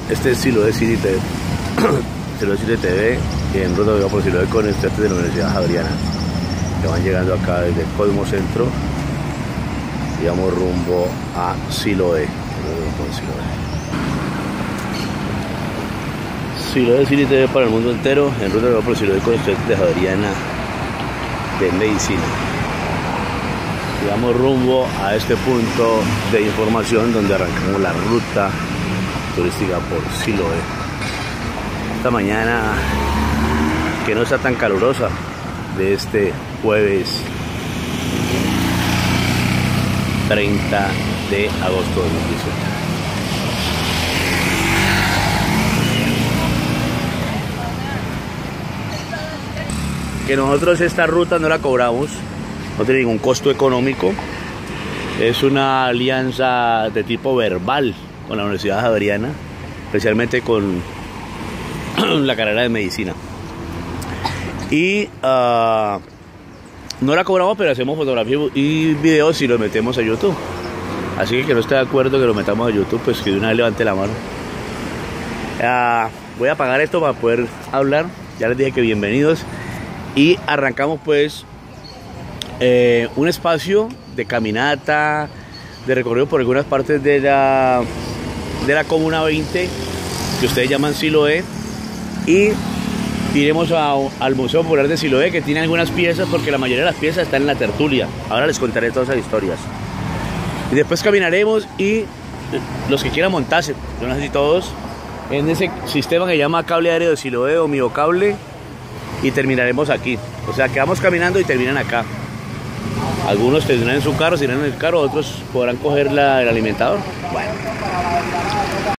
Este es Siloé City TV. Siloé City TV, en ruta por Siloé con estudiantes de la Universidad Javeriana que van llegando acá desde Cosmo Centro y vamos rumbo a Siloé. Siloé City TV para el mundo entero, en ruta por Siloé con estudiantes de Javeriana de Medicina. Y vamos rumbo a este punto de información donde arrancamos la ruta turística por Siloé. Esta mañana que no está tan calurosa de este jueves 30 de agosto de 2018. Que nosotros esta ruta no la cobramos, no tiene ningún costo económico, es una alianza de tipo verbal con la Universidad Javeriana, especialmente con la carrera de medicina. Y no la cobramos, pero hacemos fotografía y videos y los metemos a YouTube. Así que no esté de acuerdo que lo metamos a YouTube, pues que de una vez levante la mano. Voy a apagar esto para poder hablar. Ya les dije que bienvenidos. Y arrancamos pues un espacio de caminata, de recorrido por algunas partes de la Comuna 20, que ustedes llaman Siloé, y iremos al Museo Popular de Siloé, que tiene algunas piezas, porque la mayoría de las piezas están en la tertulia. Ahora les contaré todas esas historias. Y después caminaremos y los que quieran montarse, yo no sé si todos, en ese sistema que se llama Cable Aéreo de Siloé o Miocable, y terminaremos aquí. O sea que vamos caminando y terminan acá. Algunos tendrán en su carro, si irán en el carro, otros podrán coger el alimentador. Bueno.